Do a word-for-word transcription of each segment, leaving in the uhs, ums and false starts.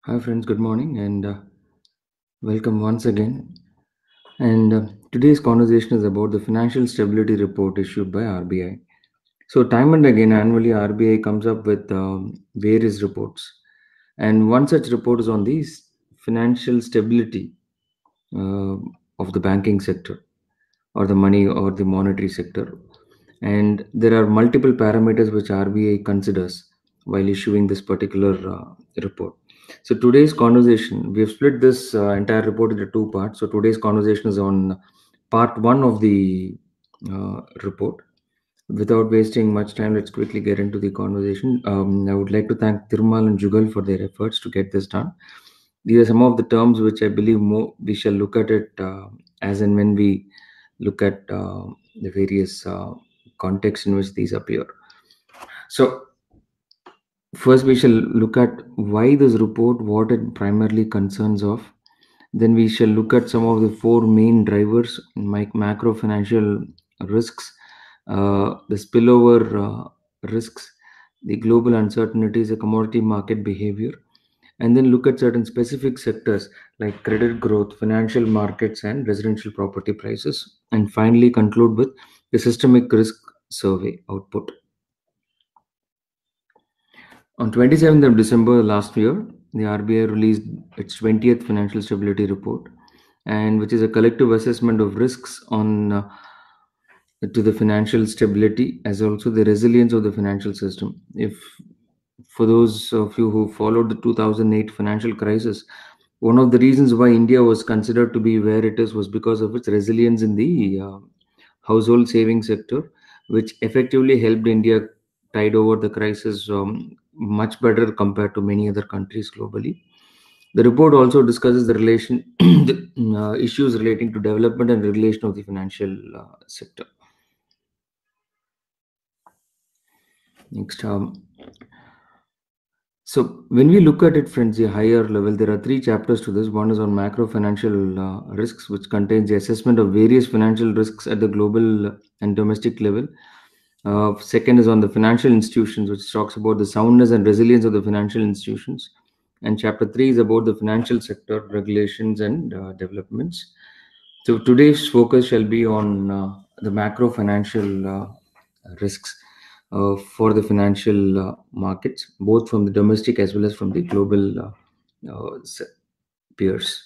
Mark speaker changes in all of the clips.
Speaker 1: Hi friends, good morning and uh, welcome once again. And uh, today's conversation is about the financial stability report issued by R B I. So time and again, annually R B I comes up with um, various reports, and one such report is on the s- financial stability uh, of the banking sector, or the money or the monetary sector. And there are multiple parameters which R B I considers while issuing this particular uh, report. So today's conversation, we have split this uh, entire report into two parts. So today's conversation is on part one of the uh, report. Without wasting much time, let's quickly get into the conversation. Um, I would like to thank Tirmal and Jugal for their efforts to get this done. These are some of the terms which I believe more we shall look at it uh, as and when we look at uh, the various uh, contexts in which these appear. So, first we shall look at why this report, what it primarily concerns of. Then we shall look at some of the four main drivers, like macro financial risks, uh, the spillover uh, risks, the global uncertainties, the commodity market behavior, and then look at certain specific sectors like credit growth, financial markets, and residential property prices, and finally conclude with the systemic risk survey output. On twenty-seventh of December last year, the R B I released its twentieth financial stability report, and which is a collective assessment of risks on uh, to the financial stability as also the resilience of the financial system. If for those of you who followed the two thousand eight financial crisis, one of the reasons why India was considered to be where it is was because of its resilience in the uh, household saving sector, which effectively helped India tide over the crisis um, much better compared to many other countries globally. The report also discusses the relation the, uh, issues relating to development and regulation of the financial uh, sector. Next, um, so when we look at it, friends, a higher level, there are three chapters to this. One is on macro financial uh, risks, which contains the assessment of various financial risks at the global and domestic level. Uh, second is on the financial institutions, which talks about the soundness and resilience of the financial institutions. And chapter three is about the financial sector regulations and uh, developments. So today's focus shall be on uh, the macro financial uh, risks uh, for the financial uh, markets, both from the domestic as well as from the global uh, uh, s- peers.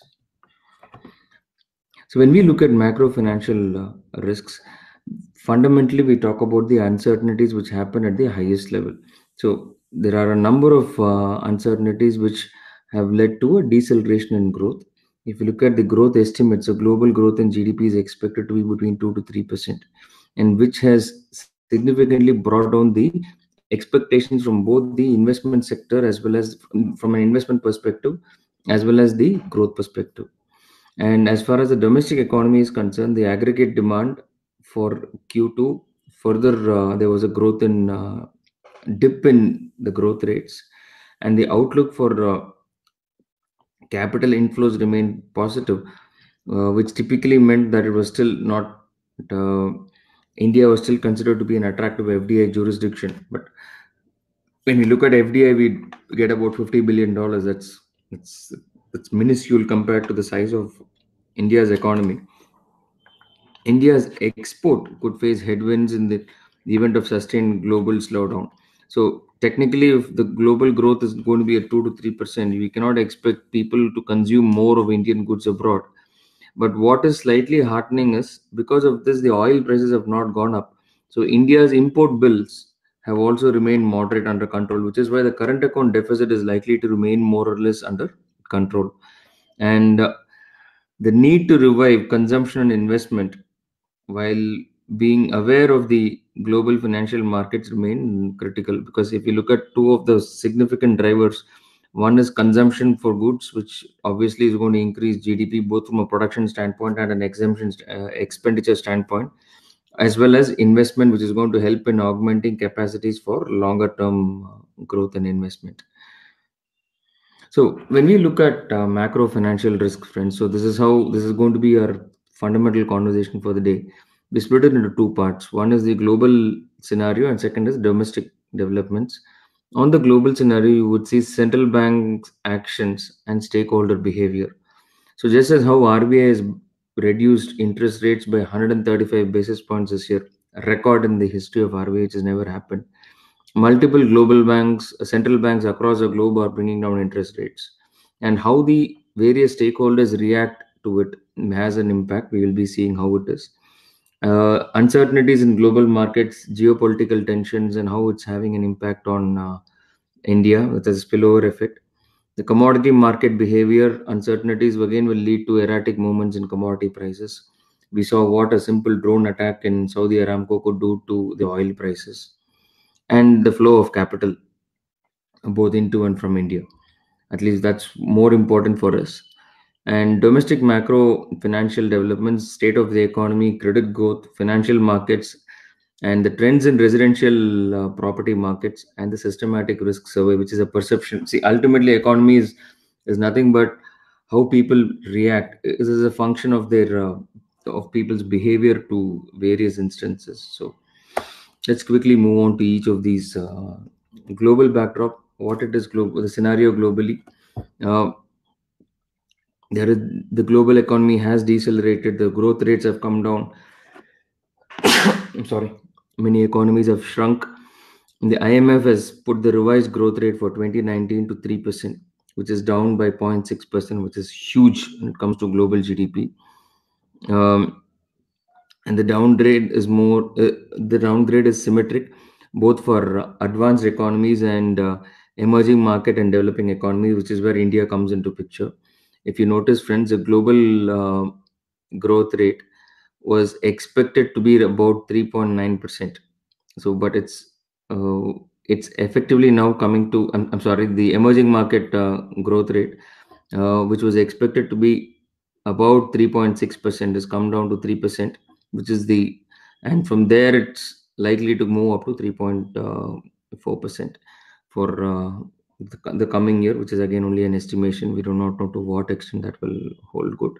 Speaker 1: So when we look at macro financial uh, risks, fundamentally we talk about the uncertainties which happen at the highest level. So there are a number of uh, uncertainties which have led to a deceleration in growth. If you look at the growth estimates, the global growth in G D P is expected to be between two to three percent, and which has significantly brought down the expectations from both the investment sector as well as from an investment perspective as well as the growth perspective. And as far as the domestic economy is concerned, the aggregate demand for Q two further uh, there was a growth in uh, dip in the growth rates, and the outlook for uh, capital inflows remained positive, uh, which typically meant that it was still not. Uh, India was still considered to be an attractive F D I jurisdiction, but when we look at F D I, we get about fifty billion dollars. That's that's that's minuscule compared to the size of India's economy. India's export could face headwinds in the, the event of sustained global slowdown. So technically, if the global growth is going to be at two to three percent, we cannot expect people to consume more of Indian goods abroad. But what is slightly heartening is because of this, the oil prices have not gone up. So India's import bills have also remained moderate under control, which is why the current account deficit is likely to remain more or less under control. And uh, the need to revive consumption and investment while being aware of the global financial markets remain critical, because if you look at two of the significant drivers, one is consumption for goods, which obviously is going to increase G D P both from a production standpoint and an exemption uh, expenditure standpoint, as well as investment, which is going to help in augmenting capacities for longer term uh, growth and investment. So when we look at uh, macro financial risk, friends, so this is how this is going to be our fundamental conversation for the day. We split it into two parts. One is the global scenario, and second is domestic developments. On the global scenario, you would see central banks' actions and stakeholder behavior. So, just as how R B I has reduced interest rates by one hundred thirty-five basis points this year, a record in the history of R B I which has never happened. Multiple global banks, uh, central banks across the globe are bringing down interest rates. And how the various stakeholders react to it has an impact. We will be seeing how it is. Uh, uncertainties in global markets, geopolitical tensions, and how it's having an impact on uh, India with a spillover effect. The commodity market behavior uncertainties again will lead to erratic movements in commodity prices. We saw what a simple drone attack in Saudi Aramco could do to the oil prices and the flow of capital both into and from India. At least that's more important for us. And domestic macro financial developments, state of the economy, credit growth, financial markets, and the trends in residential uh, property markets, and the systematic risk survey, which is a perception. See, ultimately, economy is, is nothing but how people react. This is a function of their uh, of people's behavior to various instances. So let's quickly move on to each of these uh, global backdrop. What it is, global the scenario globally. Uh, there is the global economy has decelerated. The growth rates have come down. I'm sorry. Many economies have shrunk. The I M F has put the revised growth rate for twenty nineteen to three percent, which is down by zero point six percent, which is huge when it comes to global G D P. Um, and the downgrade is more uh, the downgrade is symmetric both for uh, advanced economies and uh, emerging market and developing economies, which is where India comes into picture. If you notice, friends, the global uh, growth rate was expected to be about three point nine percent. So but it's uh, it's effectively now coming to i'm, I'm sorry, the emerging market uh, growth rate, uh, which was expected to be about three point six percent, has come down to three percent, which is the and from there it's likely to move up to three point four percent for uh, the, the coming year, which is again only an estimation. We do not know to what extent that will hold good.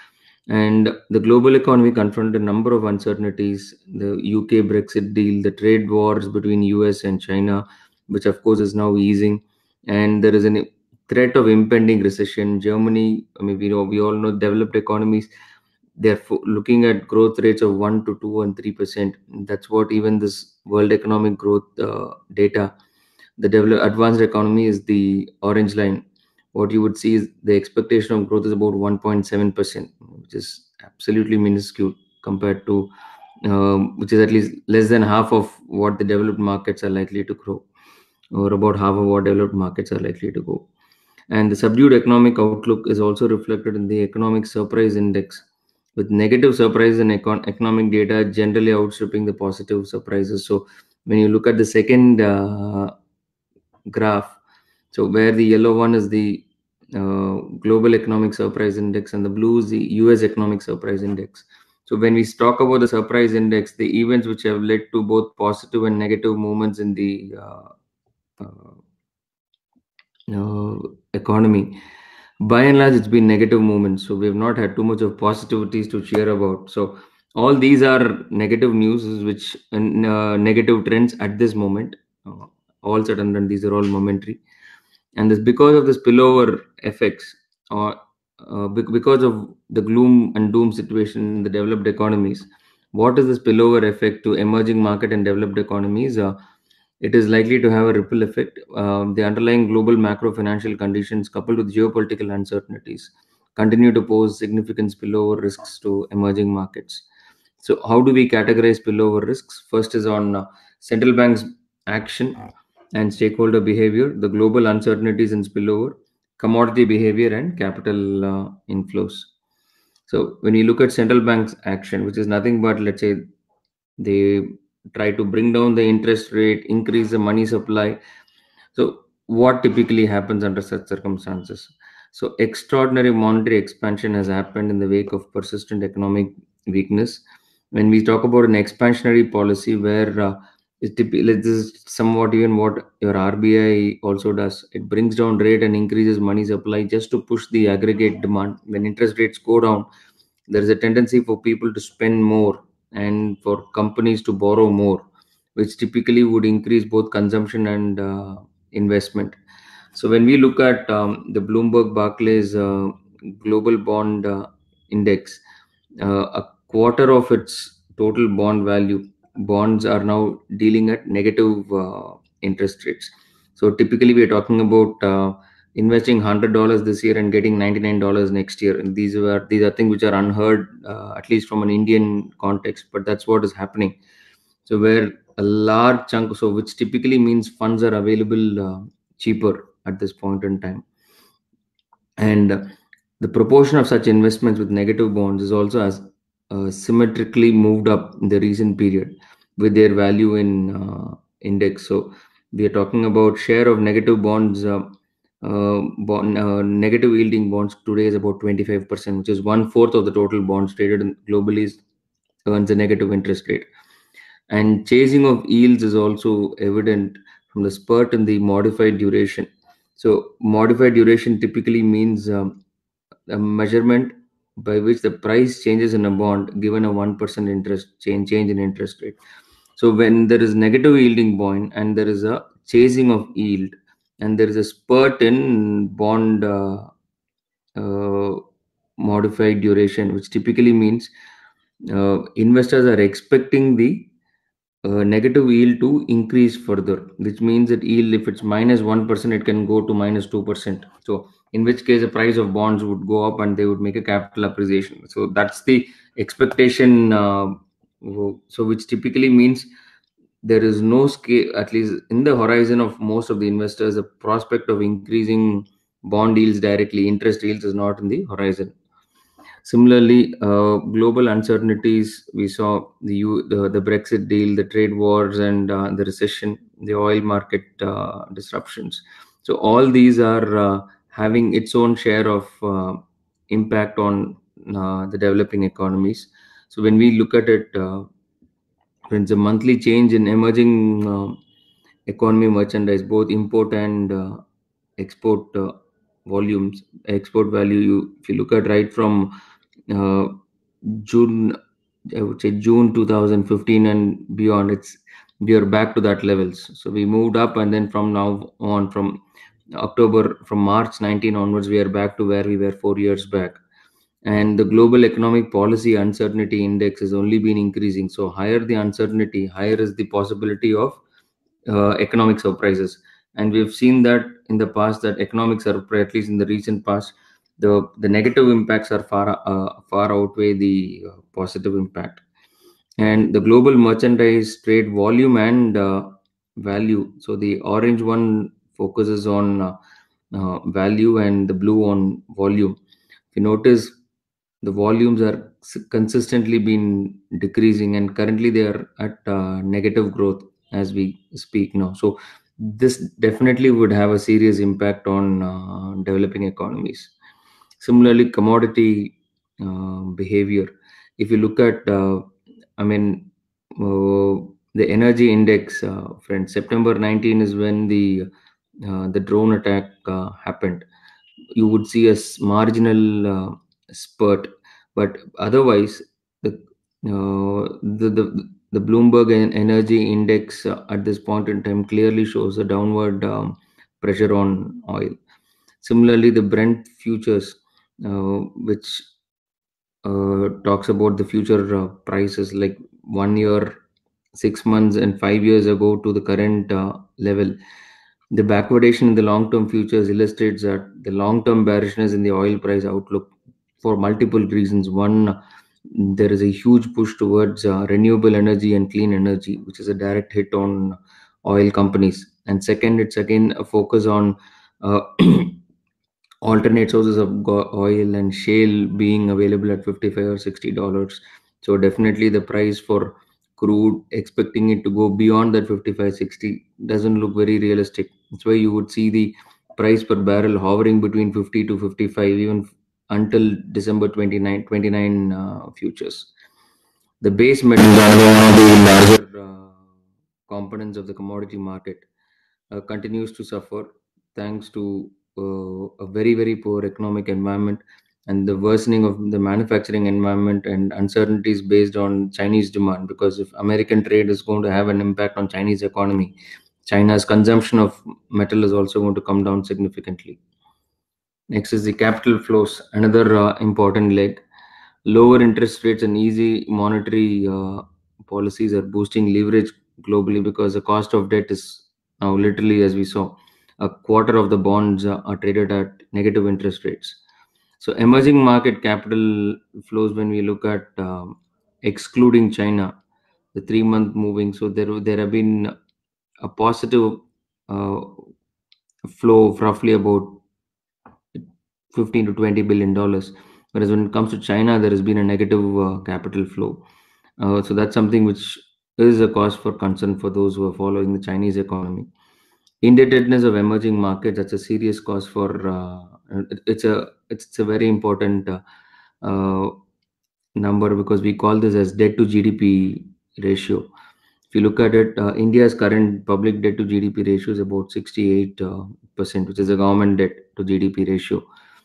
Speaker 1: And the global economy confronted a number of uncertainties: the U K Brexit deal, the trade wars between U S and China, which of course is now easing, and there is a threat of impending recession. Germany, I mean, we know we all know developed economies, they're fo- looking at growth rates of one to two and three percent. That's what even this World Economic Growth uh, data. The developed advanced economy is the orange line. What you would see is the expectation of growth is about one point seven percent, which is absolutely minuscule compared to, um, which is at least less than half of what the developed markets are likely to grow, or about half of what developed markets are likely to go. And the subdued economic outlook is also reflected in the economic surprise index, with negative surprise in econ- economic data generally outstripping the positive surprises. So when you look at the second uh, graph, so where the yellow one is the uh, global economic surprise index and the blue is the U S economic surprise index. So when we talk about the surprise index, the events which have led to both positive and negative movements in the uh, uh, uh, economy, by and large, it's been negative movements. So we have not had too much of positivities to cheer about. So all these are negative news, which and uh, negative trends at this moment. Uh, all said and done, these are all momentary, and this because of the spillover effects, or uh, bec- because of the gloom and doom situation in the developed economies. What is the spillover effect to emerging market and developed economies? Uh, it is likely to have a ripple effect. Um, the underlying global macro financial conditions, coupled with geopolitical uncertainties, continue to pose significant spillover risks to emerging markets. So, how do we categorize spillover risks? First is on uh, central banks' action and stakeholder behavior, the global uncertainties in spillover, commodity behavior, and capital uh, inflows. So, when you look at central banks' action, which is nothing but, let's say, they try to bring down the interest rate, increase the money supply. So, what typically happens under such circumstances? So, extraordinary monetary expansion has happened in the wake of persistent economic weakness. When we talk about an expansionary policy, where uh, it typ- like this is somewhat even what your R B I also does, it brings down rate and increases money supply just to push the aggregate demand. When interest rates go down, there is a tendency for people to spend more and for companies to borrow more, which typically would increase both consumption and uh, investment. So when we look at um, the Bloomberg Barclays uh, Global Bond uh, Index, uh, a quarter of its total bond value, bonds are now dealing at negative uh, interest rates. So typically, we are talking about uh, investing one hundred dollars this year and getting ninety-nine dollars next year. And these are these are things which are unheard, uh, at least from an Indian context. But that's what is happening. So where a large chunk, so which typically means funds are available uh, cheaper at this point in time, and the proportion of such investments with negative bonds is also as uh, symmetrically moved up in the recent period with their value in uh, index. So we are talking about share of negative bonds. Uh, uh, bond, uh, negative yielding bonds today is about twenty-five percent, which is one fourth of the total bonds traded in globally is- earns a negative interest rate. And chasing of yields is also evident from the spurt in the modified duration. So modified duration typically means um, a measurement by which the price changes in a bond given a one percent interest change change in interest rate. So when there is negative yielding bond and there is a chasing of yield and there is a spurt in bond uh, uh, modified duration, which typically means uh, investors are expecting the uh, negative yield to increase further, which means that yield, if it's minus one percent, it can go to minus two percent. So, in which case, the price of bonds would go up and they would make a capital appreciation. So, that's the expectation. Uh, wo- so, which typically means there is no scale, at least in the horizon of most of the investors, the prospect of increasing bond yields directly, interest yields is not in the horizon. Similarly, uh, global uncertainties, we saw the, U, the the Brexit deal, the trade wars, and uh, the recession, the oil market uh, disruptions. So all these are uh, having its own share of uh, impact on uh, the developing economies. So when we look at it, uh, friends, a monthly change in emerging uh, economy merchandise, both import and uh, export uh, volumes, export value. You, if you look at right from uh, June, I would say June two thousand fifteen and beyond, it's we are back to that levels. So we moved up, and then from now on, from October, from March nineteen onwards, we are back to where we were four years back. And the global economic policy uncertainty index has only been increasing. So higher the uncertainty, higher is the possibility of uh, economic surprises. And we've seen that in the past, that economic surprise, at least in the recent past, the the negative impacts are far uh, far outweigh the uh, positive impact. And the global merchandise trade volume and uh, value. So the orange one focuses on uh, uh, value and the blue on volume. If you notice, the volumes are s- consistently been decreasing, and currently they are at uh, negative growth as we speak now. So this definitely would have a serious impact on uh, developing economies. Similarly, commodity uh, behavior. If you look at, uh, I mean, uh, the energy index, uh, friends, September nineteenth is when the uh, the drone attack uh, happened. You would see a s- marginal uh, spurt, but otherwise, the uh, the, the the Bloomberg en- Energy Index uh, at this point in time clearly shows a downward um, pressure on oil. Similarly, the Brent futures, uh, which uh, talks about the future uh, prices like one year, six months, and five years ago to the current uh, level. The backwardation in the long term futures illustrates that the long term bearishness in the oil price outlook for multiple reasons. One, there is a huge push towards uh, renewable energy and clean energy, which is a direct hit on oil companies. And second, it's again a focus on uh, alternate sources of go- oil and shale being available at fifty-five or sixty dollars. So definitely the price for crude, expecting it to go beyond that fifty-five sixty doesn't look very realistic. That's why you would see the price per barrel hovering between fifty to fifty-five even until December twenty-nine twenty-nine uh, futures. The base metals are one of the larger uh, components of the commodity market, uh, continues to suffer thanks to uh, a very very poor economic environment and the worsening of the manufacturing environment and uncertainties based on Chinese demand, because if American trade is going to have an impact on Chinese economy, China's consumption of metal is also going to come down significantly. Next is the capital flows, another uh, important leg. Lower interest rates and easy monetary uh, policies are boosting leverage globally because the cost of debt is now literally, as we saw, a quarter of the bonds uh, are traded at negative interest rates. So, emerging market capital flows, when we look at um, excluding China, the three month moving, so there, there have been a positive uh, flow of roughly about fifteen to twenty billion dollars, whereas when it comes to China there has been a negative uh, capital flow. Uh, so that's something which is a cause for concern for those who are following the Chinese economy. Indebtedness of emerging markets, that's a serious cause for uh, it- it's a it's a very important uh, uh, number, because we call this as debt to G D P ratio. If you look at it, uh, India's current public debt to G D P ratio is about sixty-eight uh, percent, which is a government debt to G D P ratio.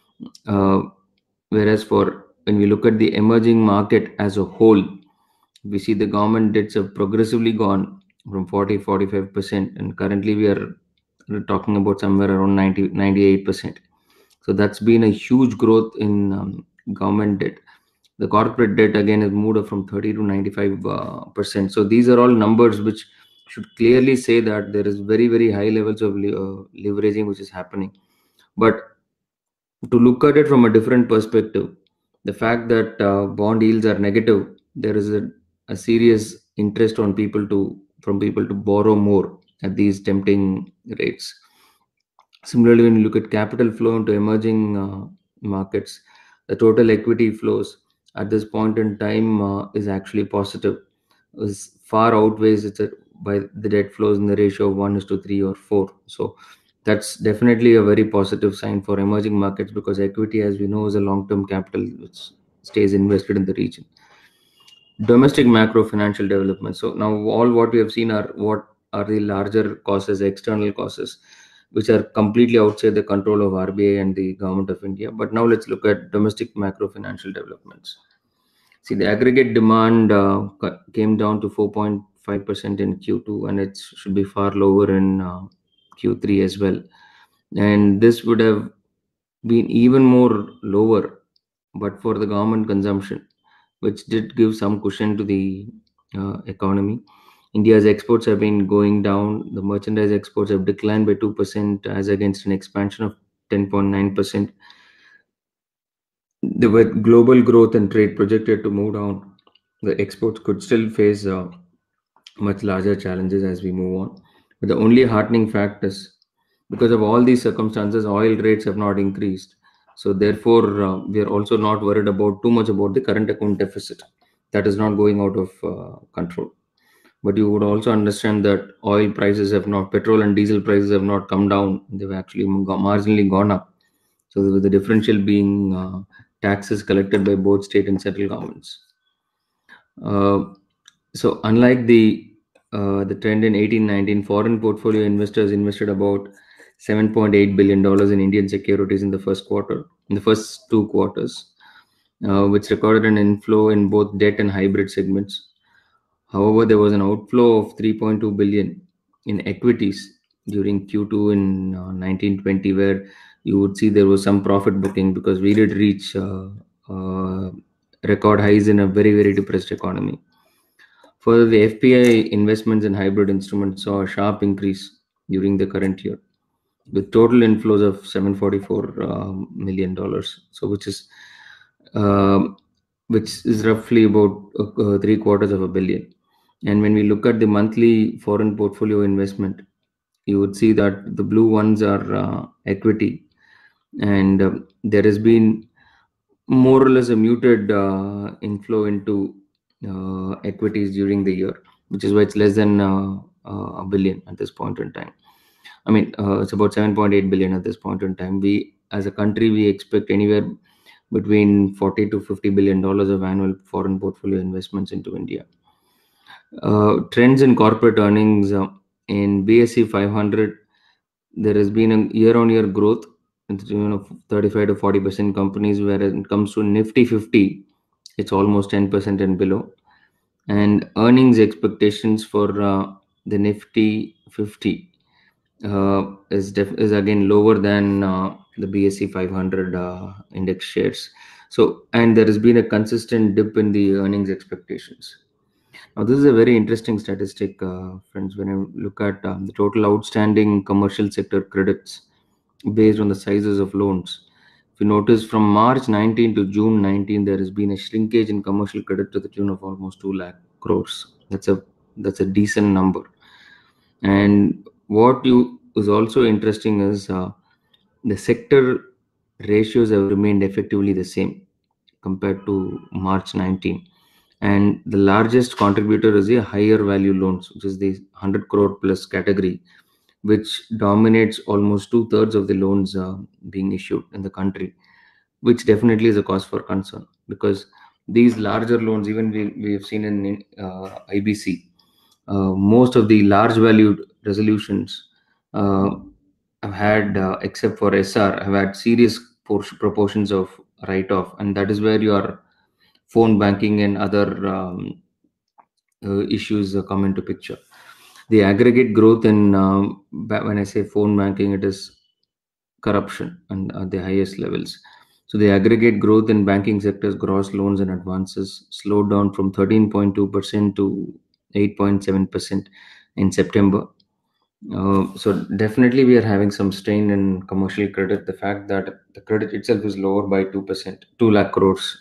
Speaker 1: Uh, Whereas for when we look at the emerging market as a whole, we see the government debts have progressively gone from forty forty-five percent, and currently we are talking about somewhere around ninety ninety-eight percent. So that's been a huge growth in um, government debt. The corporate debt again has moved up from thirty to ninety-five uh, percent. So these are all numbers which should clearly say that there is very very high levels of le- uh, leveraging which is happening. But to look at it from a different perspective, the fact that uh, bond yields are negative, there is a, a serious interest on people to from people to borrow more at these tempting rates. Similarly, when you look at capital flow into emerging uh, markets, the total equity flows at this point in time uh, is actually positive. Is far outweighs it by the debt flows in the ratio of one is to three or four. So that's definitely a very positive sign for emerging markets, because equity, as we know, is a long-term capital which stays invested in the region. Domestic macro financial development. So now all what we have seen are what are the larger causes, external causes, which are completely outside the control of R B I and the government of India. But now let's look at domestic macro financial developments. See, the aggregate demand uh, ca- came down to four point five percent in Q two, and it should be far lower in uh, Q three as well. And this would have been even more lower but for the government consumption, which did give some cushion to the uh, economy. India's exports have been going down. The merchandise exports have declined by two percent as against an expansion of ten point nine percent. The with global growth and trade projected to move down, the exports could still face uh, much larger challenges as we move on. But the only heartening fact is, because of all these circumstances, oil rates have not increased. So therefore, uh, we are also not worried about too much about the current account deficit. That is not going out of uh, control. But you would also understand that oil prices have not, petrol and diesel prices have not come down. They've actually go- marginally gone up. So with the differential being uh, taxes collected by both state and central governments. Uh, so unlike the uh, the trend in eighteen nineteen, foreign portfolio investors invested about seven point eight billion dollars in Indian securities in the first quarter, in the first two quarters, uh, which recorded an inflow in both debt and hybrid segments. However, there was an outflow of three point two billion in equities during Q two in uh, nineteen twenty, where you would see there was some profit booking because we did reach uh, uh, record highs in a very very depressed economy. Further, the F P I investments in hybrid instruments saw a sharp increase during the current year, with total inflows of seven hundred forty-four uh, million dollars. So, which is um which is roughly about uh, three quarters of a billion. And when we look at the monthly foreign portfolio investment, you would see that the blue ones are uh, equity, and um, there has been more or less a muted uh, inflow into uh, equities during the year, which is why it's less than uh, uh, a billion at this point in time. I mean, uh, it's about seven point eight billion at this point in time. We, as a country, we expect anywhere between forty to fifty billion dollars of annual foreign portfolio investments into India. Uh, trends in corporate earnings uh, in B S E five hundred, there has been a year-on-year growth in the tune of thirty-five to forty percent companies, whereas it comes to Nifty fifty, it's almost ten percent and below. And earnings expectations for uh, the Nifty fifty uh, is def- is again lower than uh, the B S E five hundred uh, index shares. So, and there has been a consistent dip in the earnings expectations. Now, this is a very interesting statistic, uh, friends. When you look at um, the total outstanding commercial sector credits based on the sizes of loans, if you notice from March nineteen to June nineteen, there has been a shrinkage in commercial credit to the tune of almost two lakh crores. That's a that's a decent number. And what you is also interesting is uh, the sector ratios have remained effectively the same compared to March nineteen. And the largest contributor is the higher value loans, which is the one hundred crore plus category, which dominates almost two thirds of the loans uh, being issued in the country, which definitely is a cause for concern because these larger loans, even we, we have seen in uh, I B C, uh, most of the large valued resolutions uh, have had, uh, except for S R, have had serious por- proportions of write off, and that is where your phone banking and other um, uh, issues uh, come into picture. The aggregate growth in, um, ba- when I say phone banking, it is corruption and at the highest levels. So the aggregate growth in banking sector's gross loans and advances slowed down from thirteen point two percent to eight point seven percent in September. Uh, so definitely we are having some strain in commercial credit. The fact that the credit itself is lower by two percent, two lakh crores,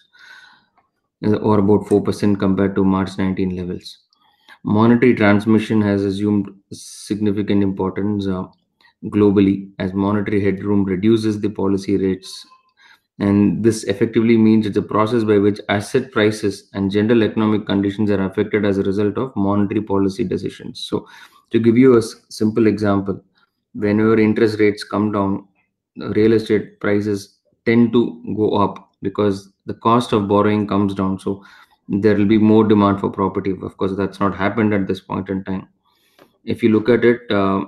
Speaker 1: uh, or about four percent compared to March nineteen levels. Monetary transmission has assumed significant importance uh, globally as monetary headroom reduces the policy rates, and this effectively means it's a process by which asset prices and general economic conditions are affected as a result of monetary policy decisions. So, to give you a s- simple example, whenever interest rates come down, the real estate prices tend to go up because the cost of borrowing comes down. So, there will be more demand for property. Of course, that's not happened at this point in time. If you look at it, uh,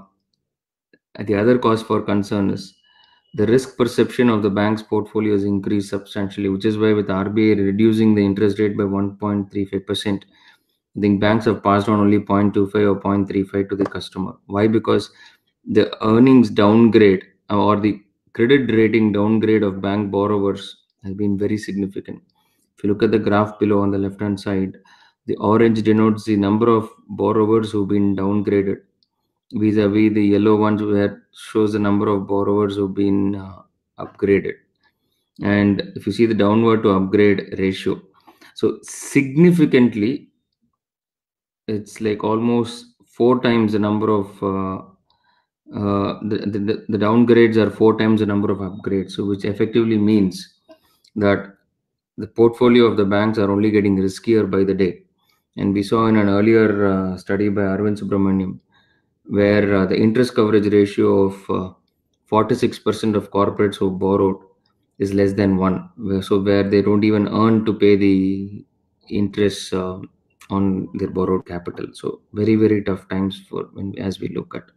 Speaker 1: the other cause for concern is the risk perception of the bank's portfolio has increased substantially, which is why with R B I reducing the interest rate by one point three five percent, I think banks have passed on only zero point two five or zero point three five to the customer. Why? Because the earnings downgrade or the credit rating downgrade of bank borrowers has been very significant. If you look at the graph below on the left hand side, the orange denotes the number of borrowers who've been downgraded vis-a-vis the yellow ones where shows the number of borrowers who've been uh, upgraded. And if you see the downward to upgrade ratio, so significantly it's like almost four times the number of uh, uh, the, the, the downgrades are four times the number of upgrades, so which effectively means that the portfolio of the banks are only getting riskier by the day. And we saw in an earlier uh, study by Arvind Subramaniam where uh, the interest coverage ratio of uh, forty-six percent of corporates who borrowed is less than one. Where- So, where they don't even earn to pay the interest uh, on their borrowed capital. So, very, very tough times for when, as we look at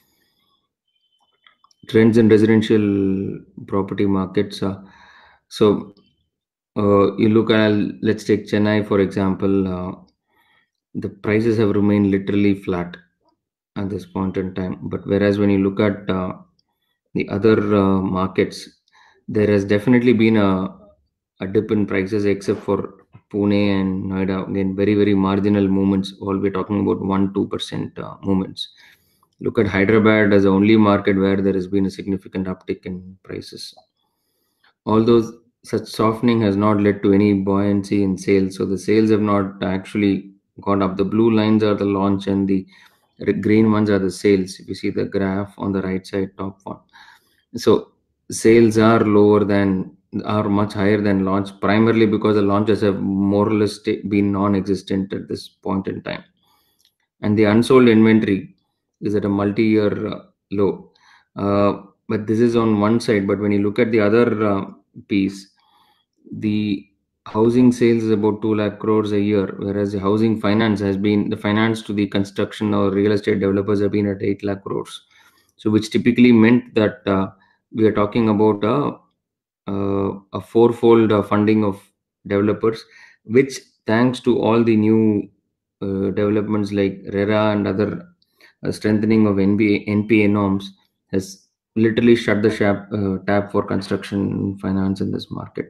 Speaker 1: trends in residential property markets. Uh, so, uh, you look at, let's take Chennai for example, uh, the prices have remained literally flat at this point in time. But whereas when you look at uh, the other uh, markets, there has definitely been a, a dip in prices, except for Pune and Noida. Again, very, very marginal movements. All we're talking about one, two percent uh, movements. Look at Hyderabad as the only market where there has been a significant uptick in prices. Although such softening has not led to any buoyancy in sales, so the sales have not actually gone up. The blue lines are the launch, and the r- green ones are the sales. If you see the graph on the right side, top one, so sales are lower than are much higher than launch, primarily because the launches have more or less sta- been non-existent at this point in time, and the unsold inventory is at a multi-year uh, low. Uh, but this is on one side. But when you look at the other uh, piece, the housing sales is about two lakh crores a year, whereas the housing finance has been the finance to the construction or real estate developers have been at eight lakh crores. So, which typically meant that uh, we are talking about a, uh, a fourfold uh, funding of developers, which thanks to all the new uh, developments like RERA and other a strengthening of N B A, N P A norms has literally shut the shap, uh, tap for construction finance in this market.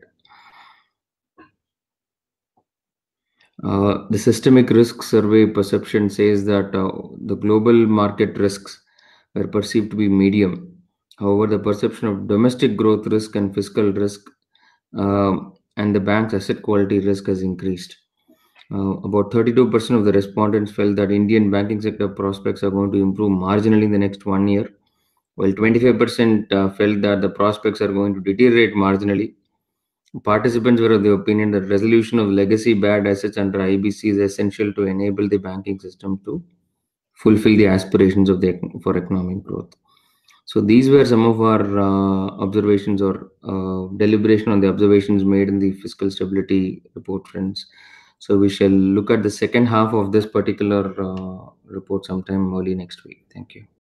Speaker 1: Uh, the systemic risk survey perception says that uh, the global market risks were perceived to be medium. However, the perception of domestic growth risk and fiscal risk um, and the bank's asset quality risk has increased. Uh, about thirty-two percent of the respondents felt that Indian banking sector prospects are going to improve marginally in the next one year, while twenty-five percent uh, felt that the prospects are going to deteriorate marginally. Participants were of the opinion that resolution of legacy bad assets under I B C is essential to enable the banking system to fulfill the aspirations of the for economic growth. So these were some of our uh, observations or uh, deliberation on the observations made in the fiscal stability report, friends. So we shall look at the second half of this particular uh, report sometime early next week. Thank you.